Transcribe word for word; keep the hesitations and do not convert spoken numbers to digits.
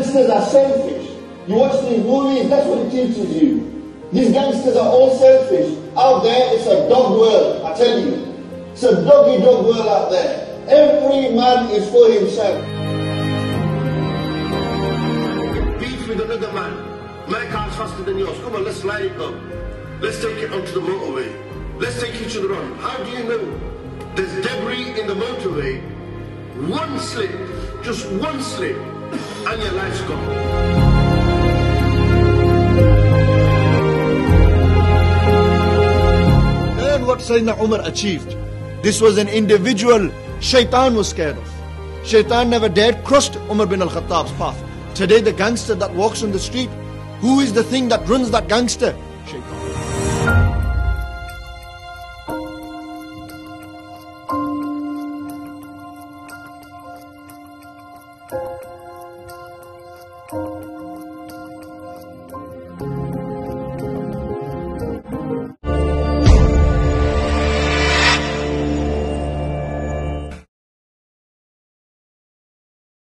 gangsters are selfish. You watch these movies, that's what it teaches you. These gangsters are all selfish. Out there, it's a dog world, I tell you. It's a doggy dog world out there. Every man is for himself. Beef with another man. My car's faster than yours. Come on, let's line it up. Let's take it onto the motorway. Let's take each other on. How do you know there's debris in the motorway? One slip, just one slip, and your life's gone. Learn what Sayyidina Umar achieved. This was an individual Shaitan was scared of. Shaitan never dared cross Umar bin al-Khattab's path. Today the gangster that walks on the street, who is the thing that runs that gangster? Shaitan.